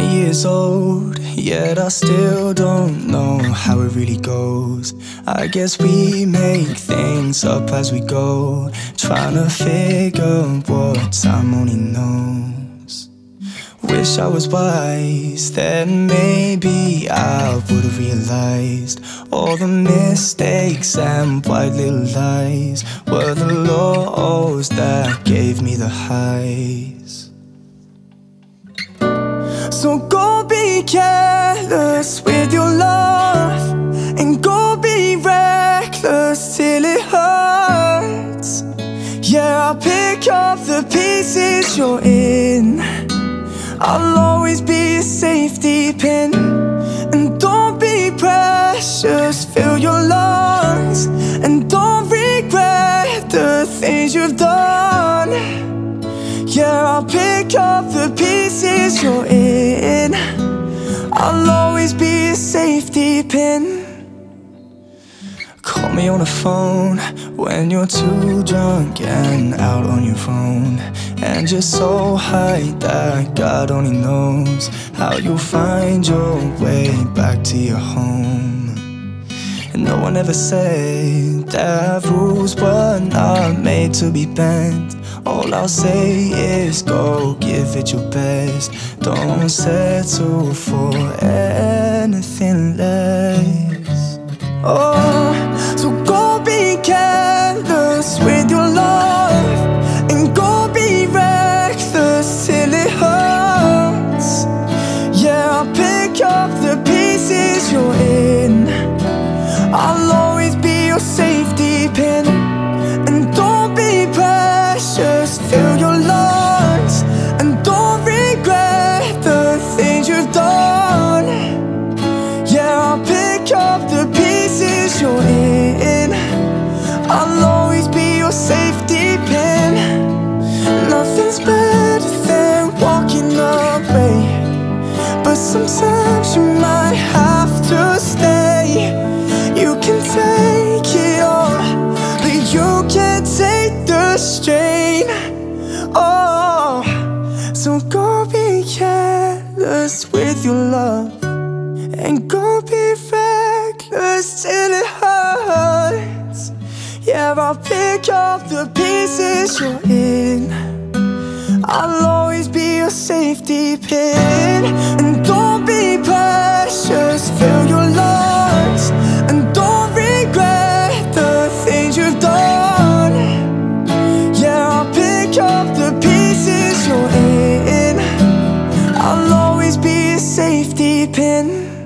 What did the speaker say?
20 years old, yet I still don't know how it really goes. I guess we make things up as we go, trying to figure what time only knows. Wish I was wise, then maybe I would've realized all the mistakes and white little lies were the lows that gave me the highs. So go be careless with your love, and go be reckless till it hurts. Yeah, I'll pick up the pieces you're in. I'll always be a safety pin. And don't be precious, fill your lungs, and don't regret the things you've done. Yeah, I'll pick up the pieces you're in. I'll always be a safety pin. Call me on the phone when you're too drunk and out on your own, and you're so high that God only knows how you'll find your way back to your home. And no one ever said that rules were not made to be bent. All I'll say is go give it your best. Don't settle for anything less. Oh, so go be careless with your love, and go be reckless till it hurts. Yeah, I'll pick up the pieces you're in. I'll always be your safety pin. And don't be precious, fill your lungs, and don't regret the things you've done. Yeah, I'll pick up the pieces you're in. I'll always be your safety pin. Nothing's better than walking away, but sometimes you might have to stay. You can take it all, but you can't take the strain. Oh, so go be careless with your love, and go be reckless till it hurts. Yeah, I'll pick up the pieces you're in. I'll always be your safety pin. And don't be precious, fill your lungs, and don't regret the things you've done. Yeah, I'll pick up the pieces you're in. I'll always be a safety pin.